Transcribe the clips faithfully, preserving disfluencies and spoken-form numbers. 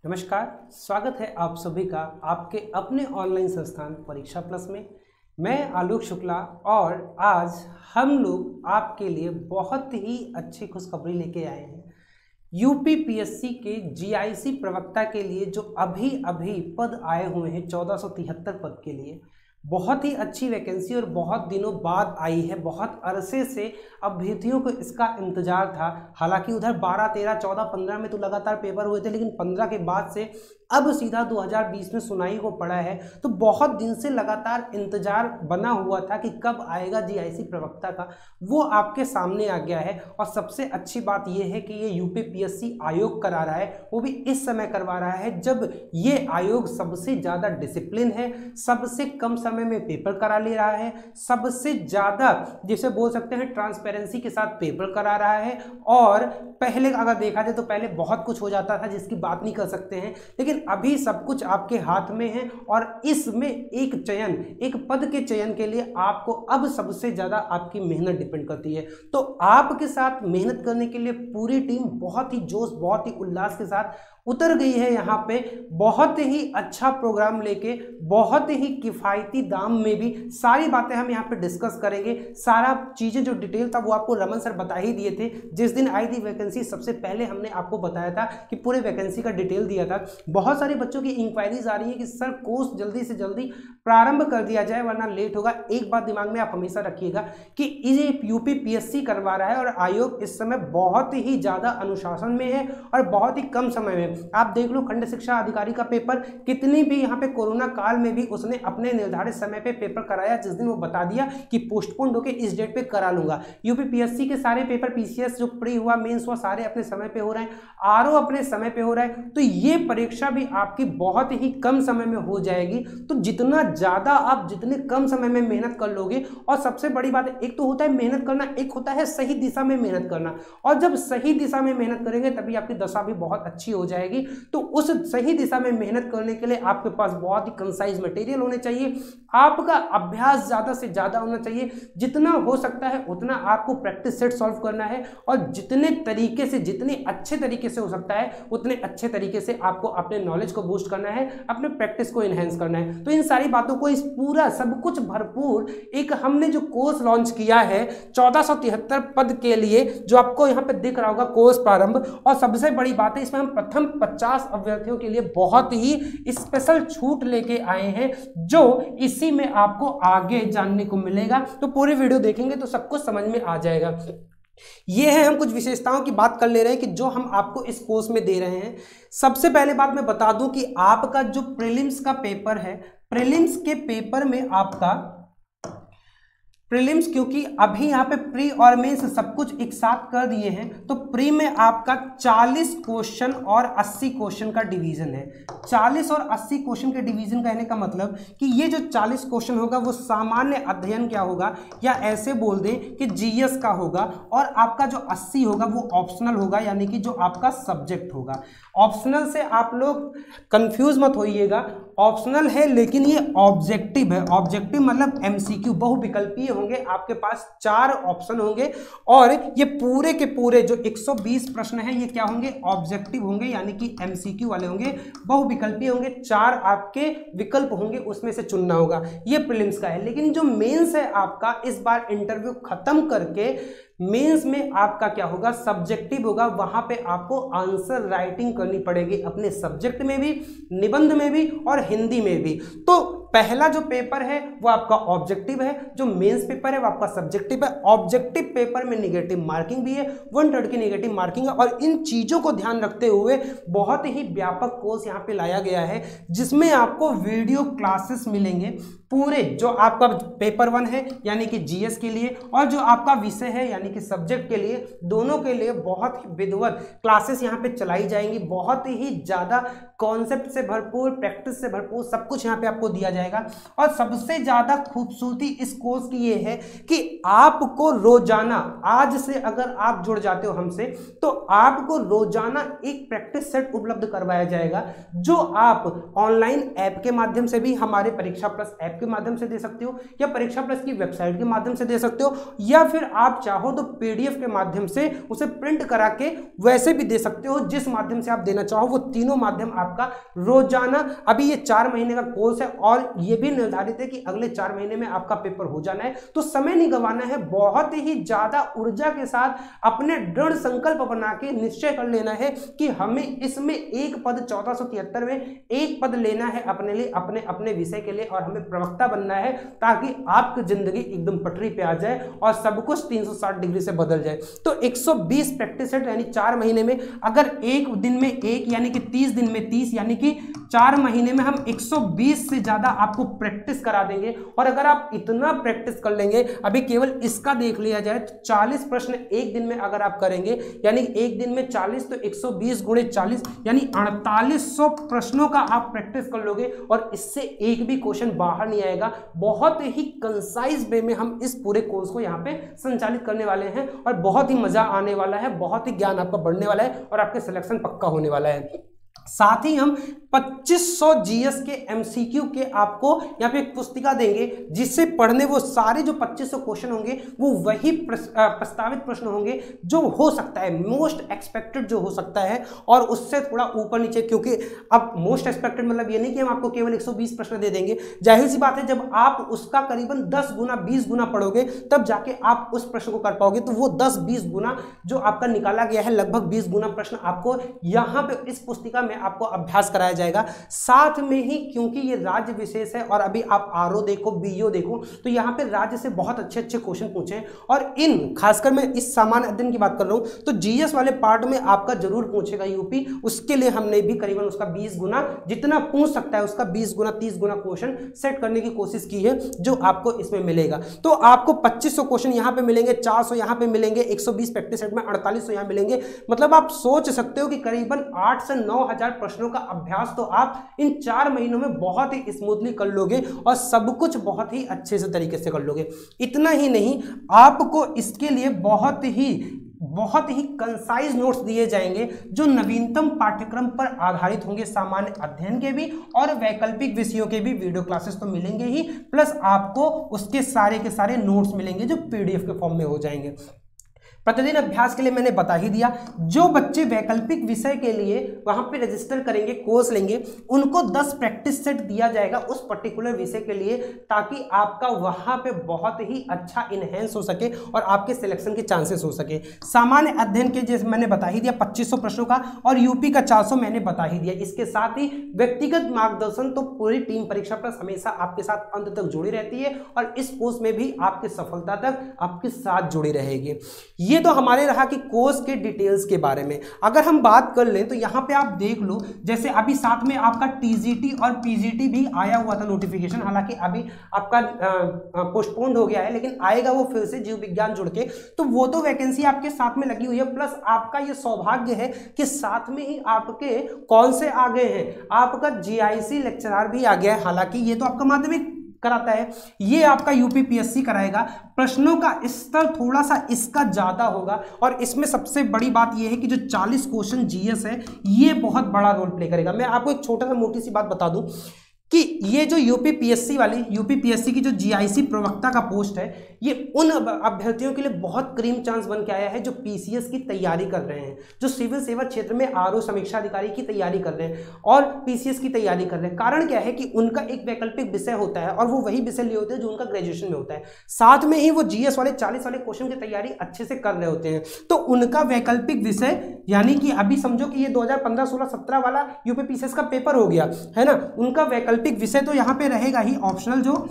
नमस्कार, स्वागत है आप सभी का आपके अपने ऑनलाइन संस्थान परीक्षा प्लस में। मैं आलोक शुक्ला और आज हम लोग आपके लिए बहुत ही अच्छी खुशखबरी लेके आए हैं। यूपी पीएससी के जीआईसी प्रवक्ता के लिए जो अभी अभी पद आए हुए हैं चौदह सौ तिहत्तर पद के लिए, बहुत ही अच्छी वैकेंसी और बहुत दिनों बाद आई है। बहुत अरसे से अभ्यर्थियों को इसका इंतजार था। हालांकि उधर बारह, तेरह, चौदह, पंद्रह में तो लगातार पेपर हुए थे, लेकिन पंद्रह के बाद से अब सीधा दो हज़ार बीस में सुनाई को पड़ा है। तो बहुत दिन से लगातार इंतजार बना हुआ था कि कब आएगा जीआईसी प्रवक्ता का, वो आपके सामने आ गया है। और सबसे अच्छी बात यह है कि ये यूपी पीएससी आयोग करा रहा है, वो भी इस समय करवा रहा है जब ये आयोग सबसे ज़्यादा डिसिप्लिन है, सबसे कम समय में पेपर करा ले रहा है, सबसे ज़्यादा जिसे बोल सकते हैं ट्रांसपेरेंसी के साथ पेपर करा रहा है। और पहले अगर देखा जाए तो पहले बहुत कुछ हो जाता था जिसकी बात नहीं कर सकते हैं, लेकिन अभी सब कुछ आपके हाथ में है। और इसमें एक चयन, एक पद के चयन के लिए आपको अब सबसे ज़्यादा आपकी मेहनत डिपेंड करती है। तो आपके साथ मेहनत करने के लिए पूरी टीम बहुत ही जोश, बहुत ही उल्लास के साथ उतर गई है यहाँ पे। बहुत ही अच्छा प्रोग्राम लेके, बहुत ही किफ़ायती दाम में भी सारी बातें हम यहाँ पे डिस्कस करेंगे। सारा चीज़ें जो डिटेल था वो आपको रमन सर बता ही दिए थे। जिस दिन आई थी वैकेंसी सबसे पहले हमने आपको बताया था कि पूरे वैकेंसी का डिटेल दिया था। बहुत सारे बच्चों की इंक्वायरीज आ रही है कि सर कोर्स जल्दी से जल्दी प्रारंभ कर दिया जाए वरना लेट होगा। एक बात दिमाग में आप हमेशा रखिएगा कि ये यूपी पीएससी करवा रहा है और आयोग इस समय बहुत ही ज़्यादा अनुशासन में है और बहुत ही कम समय में। आप देख लो खंड शिक्षा अधिकारी का पेपर, कितनी भी यहाँ पे कोरोना काल में भी उसने अपने निर्धारित समय पे पेपर कराया। जिस दिन वो बता दिया कि पोस्टपोन्ड होकर इस डेट पे करा लूंगा। यूपी पीएससी के सारे पेपर, पीसीएस जो प्री हुआ, मेंस हुआ, सारे अपने समय पे हो रहे हैं। आरओ अपने समय पे हो रहा है। तो ये परीक्षा भी आपकी बहुत ही कम समय में हो जाएगी। तो जितना ज़्यादा आप जितने कम समय में मेहनत कर लोगे, और सबसे बड़ी बात है, एक तो होता है मेहनत करना, एक होता है सही दिशा में मेहनत करना। और जब सही दिशा में मेहनत करेंगे तभी आपकी दशा भी बहुत अच्छी हो जाएगी। तो उस सही दिशा में मेहनत करने के लिए आपके पास बहुत ही कंसाइज मटेरियल होने चाहिए। आपका अभ्यास ज़्यादा से ज़्यादा होना चाहिए। जितना हो सकता है उतना आपको प्रैक्टिस सेट सॉल्व करना है और जितने तरीके से, जितने अच्छे तरीके से हो सकता है उतने अच्छे तरीके से आपको अपने नॉलेज को बूस्ट करना है, अपने प्रैक्टिस को इनहेंस करना है। तो इन सारी बातों को, इस पूरा सब कुछ भरपूर एक हमने जो कोर्स लॉन्च किया है चौदह सौ तिहत्तर पद के लिए, जो आपको यहाँ पे दिख रहा होगा कोर्स प्रारंभ। और सबसे बड़ी बात है, इसमें हम प्रथम पचास अभ्यर्थियों के लिए बहुत ही स्पेशल छूट लेके आए हैं, जो इसी में आपको आगे जानने को मिलेगा। तो पूरी वीडियो देखेंगे तो सब कुछ समझ में आ जाएगा। ये है, हम कुछ विशेषताओं की बात कर ले रहे हैं कि जो हम आपको इस कोर्स में दे रहे हैं। सबसे पहले बात मैं बता दूं कि आपका जो प्रीलिम्स का पेपर है, प्रीलिम्स के पेपर में आपका प्रीलिम्स, क्योंकि अभी यहाँ पे प्री और मेंस सब कुछ एक साथ कर दिए हैं, तो प्री में आपका चालीस क्वेश्चन और अस्सी क्वेश्चन का डिवीजन है। चालीस और अस्सी क्वेश्चन के डिवीजन कहने का मतलब कि ये जो चालीस क्वेश्चन होगा वो सामान्य अध्ययन क्या होगा, या ऐसे बोल दें कि जीएस का होगा, और आपका जो अस्सी होगा वो ऑप्शनल होगा, यानी कि जो आपका सब्जेक्ट होगा। ऑप्शनल से आप लोग कंफ्यूज मत होइएगा, ऑप्शनल है लेकिन ये ऑब्जेक्टिव है। ऑब्जेक्टिव मतलब एमसीक्यू, बहुविकल्पीय होंगे। आपके पास चार ऑप्शन होंगे और ये पूरे के पूरे जो एक सौ बीस प्रश्न हैं ये क्या होंगे, ऑब्जेक्टिव होंगे, यानी कि एमसीक्यू वाले होंगे, बहुविकल्पीय होंगे। चार आपके विकल्प होंगे, उसमें से चुनना होगा। ये प्रीलिम्स का है। लेकिन जो मेंस है आपका, इस बार इंटरव्यू खत्म करके मेंस में आपका क्या होगा, सब्जेक्टिव होगा। वहां पे आपको आंसर राइटिंग करनी पड़ेगी अपने सब्जेक्ट में भी, निबंध में भी और हिंदी में भी। तो पहला जो पेपर है वो आपका ऑब्जेक्टिव है, जो मेंस पेपर है वो आपका सब्जेक्टिव है। ऑब्जेक्टिव पेपर में नेगेटिव मार्किंग भी है, वन थर्ड की नेगेटिव मार्किंग है। और इन चीजों को ध्यान रखते हुए बहुत ही व्यापक कोर्स यहाँ पे लाया गया है, जिसमें आपको वीडियो क्लासेस मिलेंगे पूरे। जो आपका पेपर वन है यानी कि जीएस के लिए, और जो आपका विषय है यानी कि सब्जेक्ट के लिए, दोनों के लिए बहुत ही विधिवत क्लासेस यहाँ पे चलाई जाएंगी। बहुत ही ज्यादा कॉन्सेप्ट से भरपूर, प्रैक्टिस से भरपूर सब कुछ यहाँ पे आपको दिया जाएगा। और सबसे ज्यादा खूबसूरती इस कोर्स की ये है कि आपको रोजाना, आज से अगर आप जुड़ जाते हो हमसे, तो आपको रोजाना एक प्रैक्टिस सेट उपलब्ध करवाया जाएगा, जो आप ऑनलाइन ऐप के माध्यम से भी, हमारे परीक्षा प्लस ऐप के माध्यम से दे सकते हो, या परीक्षा प्लस की वेबसाइट के माध्यम से दे सकते हो, या फिर आप चाहो तो पीडीएफ के माध्यम से उसे प्रिंट करा के वैसे भी दे सकते हो। जिस माध्यम से आप देना चाहो वो तीनों माध्यम आपका रोजाना, अभी ये चार महीने का कोर्स है और ये भी निर्धारित है कि अगले चार महीने में आपका पेपर हो जाना है, तो समय नहीं गंवाना है। बहुत ही ज्यादा ऊर्जा के साथ अपने दृढ़ संकल्प बना के निश्चय कर लेना है कि हमें इसमें एक पद चौदह सौ तिहत्तर में एक पद लेना है अपने लिए, अपने अपने विषय के लिए, और हमें प्रवक्ता बनना है ताकि आपकी जिंदगी एकदम पटरी पे आ जाए और सब कुछ तीन सौ साठ डिग्री से बदल जाए। तो एक सौ बीस प्रैक्टिस सेट यानी चार महीने में, अगर एक दिन में एक यानी कि तीस दिन में तीस, यानी कि चार महीने में हम एक सौ बीस से ज्यादा आपको प्रैक्टिस करा देंगे। और अगर आप इतना प्रैक्टिस कर लेंगे, अभी केवल इसका देख लिया जाए तो चालीस प्रश्न एक दिन में अगर आप करेंगे, यानी एक दिन में चालीस, तो एक सौ बीस गुणे चालीस यानी अड़तालीस सौ प्रश्नों का आप प्रैक्टिस कर लोगे और इससे एक भी क्वेश्चन बाहर नहीं आएगा। बहुत ही कंसाइज वे में हम इस पूरे कोर्स को यहाँ पे संचालित करने वाले हैं और बहुत ही मजा आने वाला है, बहुत ही ज्ञान आपका बढ़ने वाला है और आपके सिलेक्शन पक्का होने वाला है। साथ ही हम पच्चीस सौ जीएस के एमसीक्यू के आपको यहाँ पे एक पुस्तिका देंगे, जिससे पढ़ने वो सारे जो पच्चीस सौ क्वेश्चन होंगे वो वही प्रस्तावित प्रश्न होंगे जो हो सकता है, मोस्ट एक्सपेक्टेड जो हो सकता है, और उससे थोड़ा ऊपर नीचे। क्योंकि अब मोस्ट एक्सपेक्टेड मतलब ये नहीं कि हम आपको केवल एक सौ बीस प्रश्न दे देंगे, जाहिर सी बात है जब आप उसका करीबन दस गुना बीस गुना पढ़ोगे तब जाके आप उस प्रश्न को कर पाओगे। तो वो दस बीस गुना जो आपका निकाला गया है, लगभग बीस गुना प्रश्न आपको यहाँ पे इस पुस्तिका में आपको अभ्यास कराया जाएगा। साथ में ही क्योंकि ये राज्य विशेष है और अभी आप आरओ देखो, बीओ देखो, तो यहाँ पे राज्य से बहुत अच्छे अच्छे क्वेश्चन पूछे, और इन खासकर मैं इस सामान्य अध्ययन की बात कर रहा हूँ, तो जीएस वाले पार्ट में आपका जरूर पूछेगा यूपी। उसके लिए हमने भी करीबन उसका बीस गुना जितना पूछ सकता है उसका बीस गुना तीस गुना क्वेश्चन सेट करने की कोशिश की है, जो आपको इसमें मिलेगा। तो आपको पच्चीस सौ क्वेश्चन यहाँ पे मिलेंगे, चार सौ यहाँ पे मिलेंगे, एक सौ बीस प्रैक्टिस सेट में अड़तालीस सौ यहाँ मिलेंगे। मतलब आप सोच सकते हो कि करीबन आठ से नौ हजार प्रश्नों का अभ्यास तो आप इन चार महीनों में बहुत ही स्मूथली कर लोगे और सब कुछ बहुत ही अच्छे से तरीके से कर लोगे। इतना ही नहीं, आपको इसके लिए बहुत ही बहुत ही कंसाइज नोट्स दिए जाएंगे जो नवीनतम पाठ्यक्रम पर आधारित होंगे, सामान्य अध्ययन के भी और वैकल्पिक विषयों के भी वीडियो क्लासेस तो मिलेंगे ही, प्लस आपको उसके सारे के सारे नोट्स मिलेंगे जो पीडीएफ के फॉर्म में हो जाएंगे। प्रतिदिन अभ्यास के लिए मैंने बता ही दिया। जो बच्चे वैकल्पिक विषय के लिए वहां पे रजिस्टर करेंगे, कोर्स लेंगे, उनको दस प्रैक्टिस सेट दिया जाएगा उस पर्टिकुलर विषय के लिए, ताकि आपका वहां पे बहुत ही अच्छा इनहेंस हो सके और आपके सिलेक्शन के चांसेस हो सके। सामान्य अध्ययन के जैसे मैंने बता ही दिया पच्चीस सौ प्रश्नों का, और यूपी का चार सौ मैंने बता ही दिया। इसके साथ ही व्यक्तिगत मार्गदर्शन तो पूरी टीम परीक्षा प्लस हमेशा आपके साथ अंत तक जुड़ी रहती है और इस कोर्स में भी आपकी सफलता तक आपके साथ जुड़ी रहेगी। ये तो हमारे रहा कि कोर्स के डिटेल्स के बारे में। अगर हम बात कर लें तो यहाँ पे आप देख लो, जैसे अभी साथ में आपका टीजीटी और पीजीटी भी आया हुआ था नोटिफिकेशन, हालांकि अभी आपका पोस्टपोन्ड हो गया है, लेकिन आएगा वो फिर से जीव विज्ञान जुड़ के, तो वो तो वैकेंसी आपके साथ में लगी हुई है। प्लस आपका ये सौभाग्य है कि साथ में ही आपके कौन से आ गए हैं, आपका जीआईसी लेक्चरर भी आ गया है। हालांकि ये तो आपका माध्यमिक कराता है, ये आपका यूपीपीएससी कराएगा। प्रश्नों का स्तर थोड़ा सा इसका ज्यादा होगा, और इसमें सबसे बड़ी बात ये है कि जो चालीस क्वेश्चन जीएस है ये बहुत बड़ा रोल प्ले करेगा। मैं आपको एक छोटा सा मोटी सी बात बता दूं कि ये जो यूपीपीएससी वाली यूपीपीएससी की जो जीआईसी प्रवक्ता का पोस्ट है, ये उन अभ्यर्थियों के लिए बहुत क्रीम चांस बन के आया है जो पीसीएस की तैयारी कर रहे हैं, जो सिविल सेवा क्षेत्र में आरओ समीक्षा अधिकारी की तैयारी कर रहे हैं और पीसीएस की तैयारी कर रहे हैं। कारण क्या है कि उनका एक वैकल्पिक विषय होता है और वो वही विषय लिए होते हैं जो उनका ग्रेजुएशन में होता है, साथ में ही वो जीएस वाले चालीस वाले क्वेश्चन की तैयारी अच्छे से कर रहे होते हैं। तो उनका वैकल्पिक विषय, यानी कि अभी समझो कि ये दो हजार पंद्रह सोलह सत्रह वाला यूपीपीएससी का पेपर हो गया है ना, उनका वैकल्पिक विषय तो यहाँ पे रहेगा ही, ऑप्शनल जो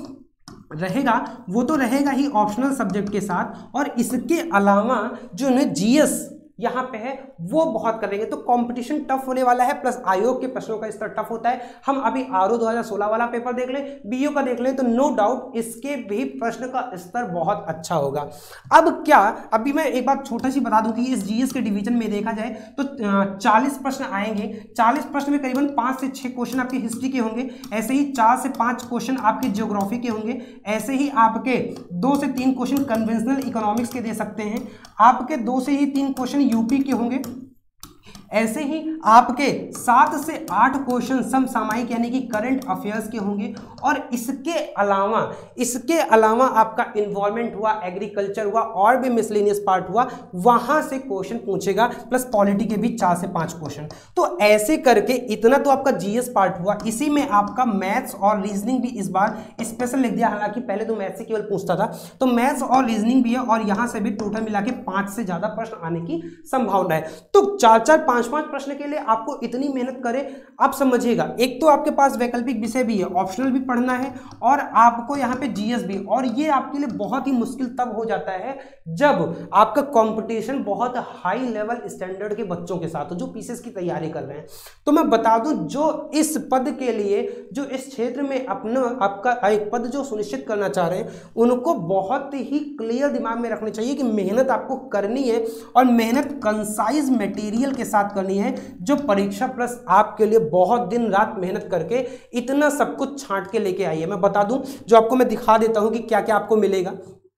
रहेगा वो तो रहेगा ही ऑप्शनल सब्जेक्ट के साथ, और इसके अलावा जो उन्हें जीएस यहाँ पे है वो बहुत करेंगे। तो कंपटीशन टफ होने वाला है, प्लस आयोग के प्रश्नों का स्तर टफ होता है। हम अभी आरओ दो हज़ार सोलह वाला पेपर देख लें, बीओ का देख लें, तो नो डाउट इसके भी प्रश्न का स्तर बहुत अच्छा होगा। अब क्या, अभी मैं एक बात छोटा सी बता दूं कि इस जीएस के डिवीजन में देखा जाए तो चालीस प्रश्न आएंगे। चालीस प्रश्न में करीबन पाँच से छः क्वेश्चन आपके हिस्ट्री के होंगे, ऐसे ही चार से पाँच क्वेश्चन आपके ज्योग्राफी के होंगे, ऐसे ही आपके दो से तीन क्वेश्चन कन्वेंशनल इकोनॉमिक्स के दे सकते हैं, आपके दो से ही तीन क्वेश्चन यूपी के होंगे, ऐसे ही आपके सात से आठ क्वेश्चन समसामयिक यानी कि करंट अफेयर्स के होंगे, और इसके अलावा इसके अलावा आपका इन्वॉल्वमेंट हुआ, एग्रीकल्चर हुआ और भी मिसलेनियस पार्ट हुआ, वहां से क्वेश्चन पूछेगा, प्लस पॉलिटी के भी चार से पांच क्वेश्चन। तो ऐसे करके इतना तो आपका जीएस पार्ट हुआ। इसी में आपका मैथ्स और रीजनिंग भी इस बार स्पेशल लिख दिया, हालांकि पहले तो मैथ्स से केवल पूछता था, तो मैथ्स और रीजनिंग भी है, और यहां से भी टोटल मिला के पांच से ज्यादा प्रश्न आने की संभावना है। तो चार चार पांच पांच प्रश्न के लिए आपको इतनी मेहनत करे, आप समझिएगा। एक तो आपके पास वैकल्पिक विषय भी है, ऑप्शनल भी पढ़ना है, और आपको यहाँ पे जीएस भी, और ये आपके लिए बहुत ही मुश्किल तब हो जाता है जब आपका कंपटीशन बहुत हाई लेवल स्टैंडर्ड के बच्चों के साथ हो, जो पीसीएस की तैयारी कर रहे हैं। तो मैं बता दूं, जो इस पद के लिए, जो इस क्षेत्र में अपना आपका एक पद जो सुनिश्चित करना चाह रहे हैं, उनको बहुत ही क्लियर दिमाग में रखनी चाहिए कि मेहनत आपको करनी है, और मेहनत कंसाइज मटेरियल के साथ करनी है, जो परीक्षा प्लस आपके लिए बहुत दिन रात मेहनत करके इतना सब कुछ छांट के लेके आई है। मैं बता दूं, जो आपको मैं दिखा देता हूं कि क्या क्या आपको मिलेगा।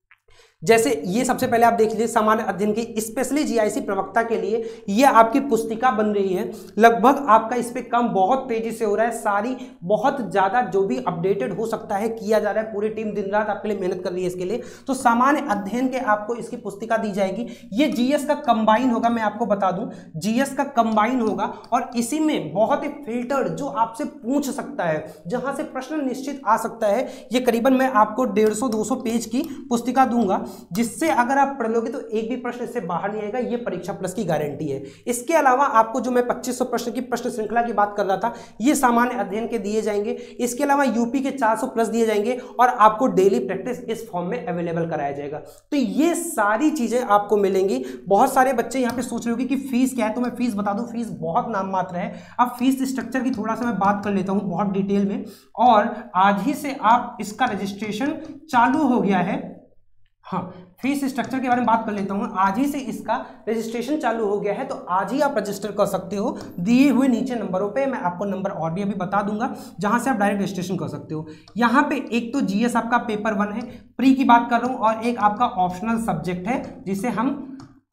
जैसे ये सबसे पहले आप देख लीजिए, सामान्य अध्ययन की स्पेशली जीआईसी प्रवक्ता के लिए ये आपकी पुस्तिका बन रही है। लगभग आपका इस पे काम बहुत तेजी से हो रहा है, सारी बहुत ज्यादा जो भी अपडेटेड हो सकता है किया जा रहा है, पूरी टीम दिन रात आपके लिए मेहनत कर रही है इसके लिए। तो सामान्य अध्ययन के आपको इसकी पुस्तिका दी जाएगी। ये जीएस का कंबाइन होगा, मैं आपको बता दूं, जीएस का कंबाइन होगा, और इसी में बहुत ही फिल्टर्ड जो आपसे पूछ सकता है, जहां से प्रश्न निश्चित आ सकता है। ये करीबन मैं आपको डेढ़ सौ दो सौ पेज की पुस्तिका दूंगा, जिससे अगर आप पढ़ लोगे तो एक भी प्रश्न इससे बाहर नहीं आएगा। ये परीक्षा प्लस की गारंटी है। इसके अलावा आपको जो मैं पच्चीस सौ प्रश्न की प्रश्न श्रृंखला की बात कर रहा था, ये सामान्य अध्ययन के दिए जाएंगे। इसके अलावा यूपी के चार सौ प्लस दिए जाएंगे, और आपको डेली प्रैक्टिस इस फॉर्म में अवेलेबल कराया जाएगा। तो ये सारी चीजें आपको मिलेंगी। बहुत सारे बच्चे यहाँ पे सोच रहे होंगे कि फीस क्या है, तो मैं फीस बता दूं, फीस बहुत नाम मात्र है। अब फीस स्ट्रक्चर की थोड़ा सा मैं बात कर लेता हूँ बहुत डिटेल में, और आज ही से आप इसका रजिस्ट्रेशन चालू हो गया है। हाँ, फीस स्ट्रक्चर के बारे में बात कर लेता हूँ। आज ही से इसका रजिस्ट्रेशन चालू हो गया है, तो आज ही आप रजिस्टर कर सकते हो दिए हुए नीचे नंबरों पे। मैं आपको नंबर और भी अभी बता दूंगा, जहां से आप डायरेक्ट रजिस्ट्रेशन कर सकते हो। यहाँ पे एक तो जीएस आपका पेपर वन है, प्री की बात कर रहा हूँ, और एक आपका ऑप्शनल सब्जेक्ट है, जिसे हम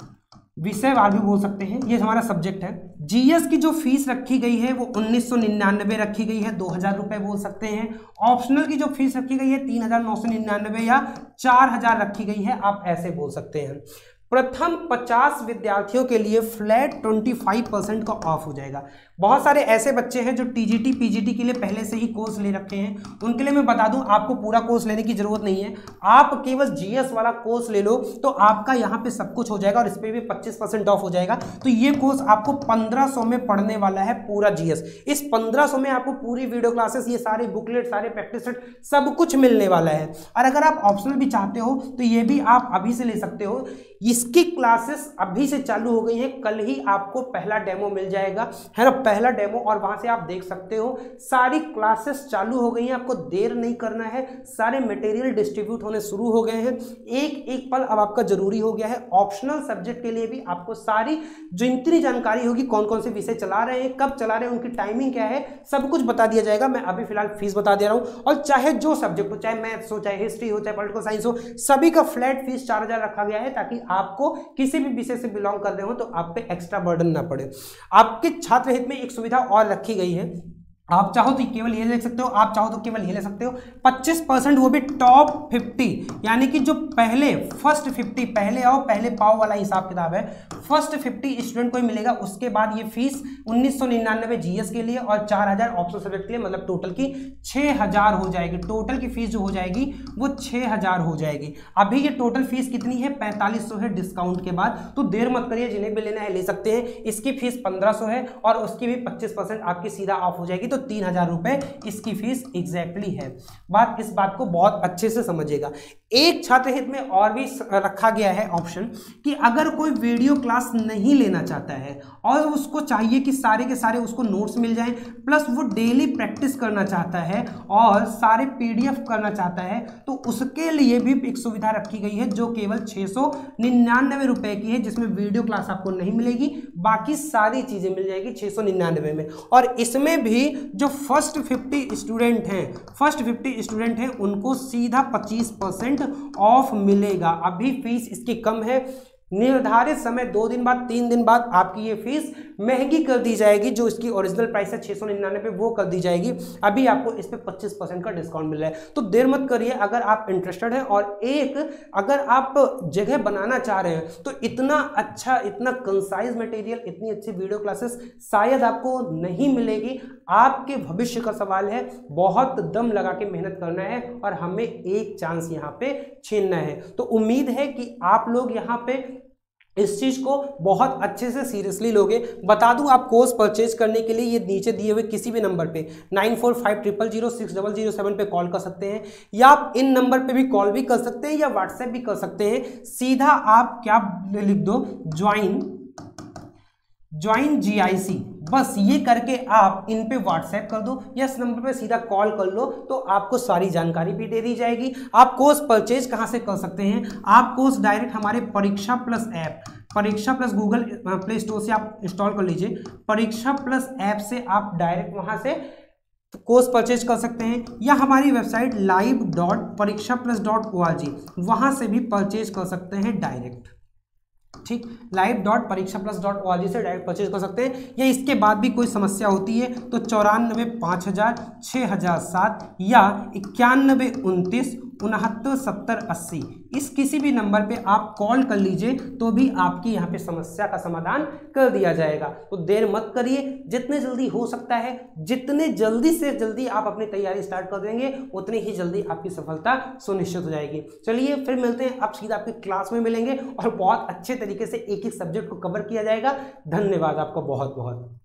विषय वार भी बोल सकते हैं। ये हमारा सब्जेक्ट है। जीएस की जो फीस रखी गई है वो उन्नीस सौ निन्यानवे रखी गई है, दो हजार रुपए बोल सकते हैं। ऑप्शनल की जो फीस रखी गई है तीन हजार नौ सौ निन्यानवे या चार हजार रखी गई है, आप ऐसे बोल सकते हैं। प्रथम पचास विद्यार्थियों के लिए फ्लैट पच्चीस परसेंट का ऑफ हो जाएगा। बहुत सारे ऐसे बच्चे हैं जो टीजीटी पीजीटी के लिए पहले से ही कोर्स ले रखे हैं, उनके लिए मैं बता दूं, आपको पूरा कोर्स लेने की जरूरत नहीं है। आप केवल जीएस वाला कोर्स ले लो तो आपका यहाँ पे सब कुछ हो जाएगा, और इस पे भी पच्चीस परसेंट ऑफ हो जाएगा। तो ये कोर्स आपको पंद्रह सौ में पढ़ने वाला है पूरा जीएस। इस पंद्रह सौ में आपको पूरी वीडियो क्लासेस, ये सारे बुकलेट, सारे प्रैक्टिस सेट, सब कुछ मिलने वाला है। और अगर आप ऑप्शनल भी चाहते हो तो ये भी आप अभी से ले सकते हो। इसकी क्लासेस अभी से चालू हो गई हैं, कल ही आपको पहला डेमो मिल जाएगा, है ना, पहला डेमो, और वहां से आप देख सकते हो सारी क्लासेस चालू हो गई हैं। आपको देर नहीं करना है, सारे मटेरियल डिस्ट्रीब्यूट होने शुरू हो गए हैं। एक एक पल अब आपका जरूरी हो गया है। ऑप्शनल सब्जेक्ट के लिए भी आपको सारी जो इतनी जानकारी होगी, कौन कौन से विषय चला रहे हैं, कब चला रहे हैं, उनकी टाइमिंग क्या है, सब कुछ बता दिया जाएगा। मैं अभी फिलहाल फीस बता दे रहा हूँ, और चाहे जो सब्जेक्ट हो, चाहे मैथ्स हो, चाहे हिस्ट्री हो, चाहे पॉलिटिकल साइंस हो, सभी का फ्लैट फीस चार हजार रखा गया है, ताकि आपको किसी भी विषय से बिलोंग कर रहे हो तो आप पे एक्स्ट्रा बर्डन ना पड़े। आपके छात्र हित में एक सुविधा और रखी गई है, आप चाहो तो केवल ये ले सकते हो, आप चाहो तो केवल ये ले सकते हो। पच्चीस परसेंट वो भी टॉप पचास, यानी कि जो पहले फर्स्ट पचास, पहले आओ पहले पाओ वाला हिसाब किताब है। फर्स्ट पचास स्टूडेंट को ही मिलेगा। उसके बाद ये फीस उन्नीस सौ निन्यानवे जीएस के लिए और चार हजार ऑप्शनल सब्जेक्ट के लिए, मतलब टोटल की छह हजार हो जाएगी। टोटल की फीस जो हो जाएगी वो छह हजार हो जाएगी। अभी ये टोटल फीस कितनी है, पैंतालीस सौ है डिस्काउंट के बाद। तो देर मत करिए, जिन्हें भी लेना है ले सकते हैं। इसकी फीस पंद्रह सौ है, और उसकी भी पच्चीस परसेंट आपकी सीधा ऑफ हो जाएगी, तो तीन हजार रुपए इसकी फीस एग्जैक्टली है। बात इस बात को बहुत अच्छे से समझिएगा। एक छात्र हित में और भी रखा गया है ऑप्शन कि अगर कोई वीडियो क्लास नहीं लेना चाहता है और उसको चाहिए कि सारे के सारे उसको नोट्स मिल जाएं, प्लस वो डेली प्रैक्टिस करना चाहता है और सारे पीडीएफ करना चाहता है, तो उसके लिए भी एक सुविधा रखी गई है जो केवल छह सौ निन्यानवे रुपए की है, जिसमें वीडियो क्लास आपको नहीं मिलेगी, बाकी सारी चीजें मिल जाएगी छह सौ निन्यानवे में। और इसमें भी जो फर्स्ट फिफ्टी स्टूडेंट हैं फर्स्ट फिफ्टी स्टूडेंट हैं उनको सीधा पच्चीस परसेंट ऑफ मिलेगा। अभी फीस इसकी कम है, निर्धारित समय दो दिन बाद तीन दिन बाद आपकी ये फीस महंगी कर दी जाएगी। जो इसकी ओरिजिनल प्राइस है छः सौ निन्यानवे वो कर दी जाएगी। अभी आपको इस पर पच्चीस परसेंट का डिस्काउंट मिल रहा है। तो देर मत करिए, अगर आप इंटरेस्टेड हैं और एक अगर आप जगह बनाना चाह रहे हैं तो इतना अच्छा, इतना कंसाइज मटेरियल, इतनी अच्छी वीडियो क्लासेस शायद आपको नहीं मिलेगी। आपके भविष्य का सवाल है, बहुत दम लगा के मेहनत करना है और हमें एक चांस यहाँ पे छीनना है। तो उम्मीद है कि आप लोग यहाँ पे इस चीज को बहुत अच्छे से सीरियसली लोगे। बता दूं, आप कोर्स परचेज करने के लिए ये नीचे दिए हुए किसी भी नंबर पे nine four five triple zero six double zero seven पे कॉल कर सकते हैं, या आप इन नंबर पे भी कॉल भी कर सकते हैं या व्हाट्सएप भी कर सकते हैं। सीधा आप क्या लिख दो, ज्वाइन ज्वाइन जी आई सी, बस ये करके आप इन पे व्हाट्सएप कर दो या इस नंबर पे सीधा कॉल कर लो, तो आपको सारी जानकारी भी दे दी जाएगी। आप कोर्स परचेज कहाँ से कर सकते हैं? आप कोर्स डायरेक्ट हमारे Pariksha plus app, Pariksha plus Google play store से आप इंस्टॉल कर लीजिए। परीक्षा प्लस ऐप से आप डायरेक्ट वहाँ से कोर्स परचेज कर सकते हैं, या हमारी website live dot Pariksha plus dot O R G वहाँ से भी परचेज कर सकते हैं डायरेक्ट। ठीक, live dot Pariksha plus dot O R G से डायरेक्ट परचेज कर सकते हैं। या इसके बाद भी कोई समस्या होती है तो चौरानबे पाँच हज़ार छः हज़ार सात या इक्यानबे उनतीस उनहत्तर सत्तर अस्सी, इस किसी भी नंबर पे आप कॉल कर लीजिए तो भी आपकी यहाँ पे समस्या का समाधान कर दिया जाएगा। तो देर मत करिए, जितने जल्दी हो सकता है, जितने जल्दी से जल्दी आप अपनी तैयारी स्टार्ट कर देंगे उतनी ही जल्दी आपकी सफलता सुनिश्चित हो जाएगी। चलिए फिर मिलते हैं, आप सीधा आपकी क्लास में मिलेंगे और बहुत अच्छे तरीके से एक एक सब्जेक्ट को कवर किया जाएगा। धन्यवाद आपका बहुत बहुत।